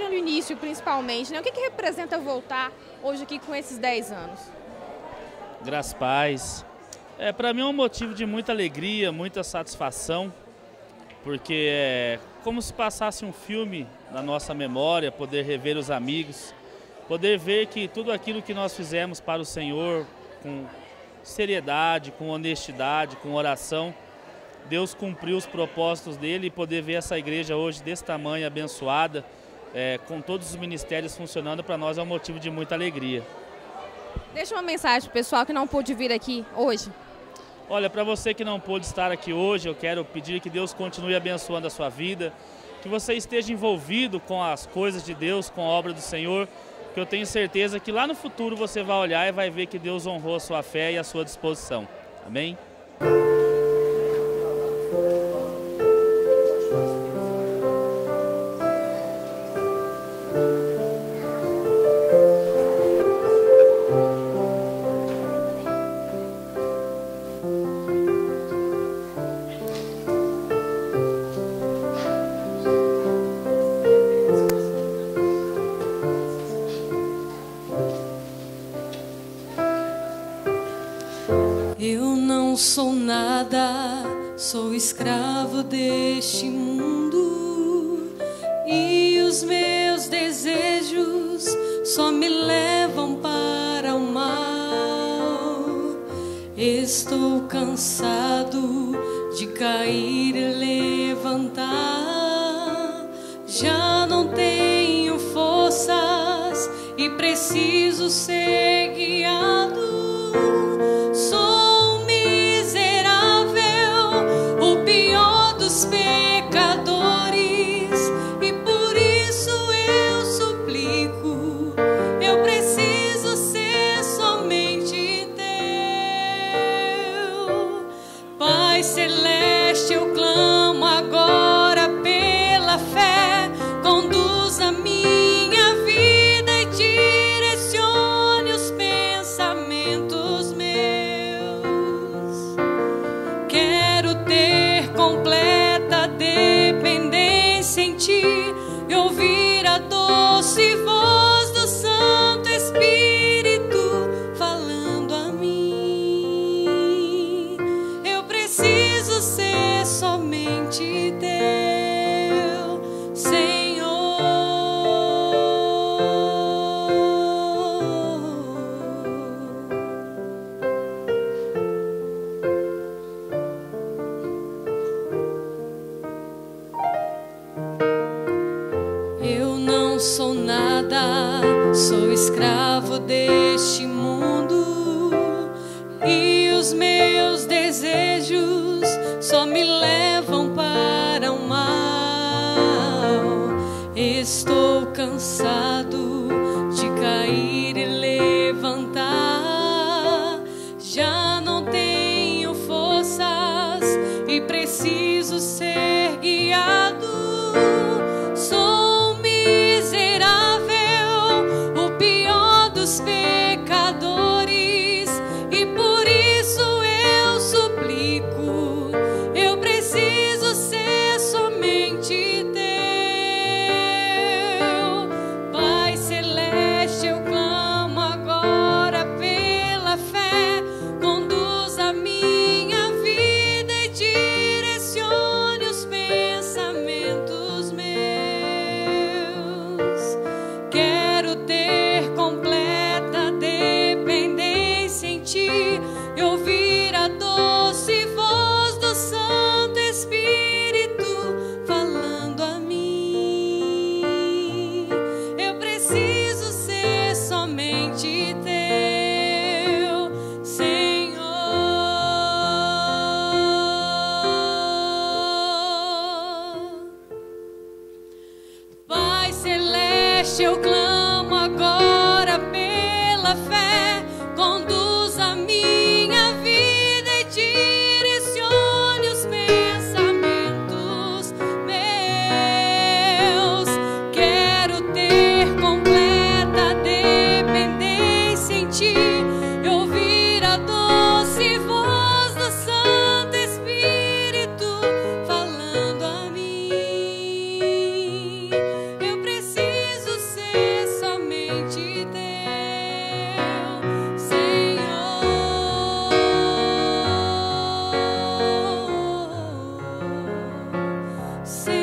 viram no início, principalmente, né? O que representa voltar hoje aqui com esses 10 anos? Graças a paz. Para mim é um motivo de muita alegria, muita satisfação, porque é como se passasse um filme na nossa memória, poder rever os amigos, poder ver que tudo aquilo que nós fizemos para o Senhor, com seriedade, com honestidade, com oração, Deus cumpriu os propósitos dele, e poder ver essa igreja hoje desse tamanho, abençoada, com todos os ministérios funcionando, para nós é um motivo de muita alegria. Deixa uma mensagem para o pessoal que não pôde vir aqui hoje. Olha, para você que não pôde estar aqui hoje, eu quero pedir que Deus continue abençoando a sua vida, que você esteja envolvido com as coisas de Deus, com a obra do Senhor, que eu tenho certeza que lá no futuro você vai olhar e vai ver que Deus honrou a sua fé e a sua disposição. Amém? Eu não sou nada, sou escravo deste mundo, e os meus desejos só me levam para o mal. Estou cansado de cair e levantar, já não tenho forças e preciso ser guiado. Pecadores, e por isso eu suplico, eu preciso ser somente teu. Pai celeste, eu clamo agora pela fé, conduz a minha vida e direcione os pensamentos meus. Quero ter completa dependência em ti e ouvir a doce voz do Santo Espírito falando a mim. Eu preciso ser somente teu, Senhor. Eu não sou nada, sou escravo deste mundo, e os meus desejos só me levam para o mal. Estou cansado de cair e levantar, já não tenho forças e preciso ser guiado. Pecadores, e por isso eu suplico, eu preciso ser somente teu. Pai celeste, eu clamo agora pela fé, conduz a minha vida e direcione os pensamentos meus. Quero ter completa dependência em ti e ouvir a doce voz do Santo Espírito falando a mim. Eu preciso ser somente teu, Senhor. Pai celeste, eu clamo agora pela fé, conduz a minha vida e direcione os pensamentos meus. Quero ter completa Senhor.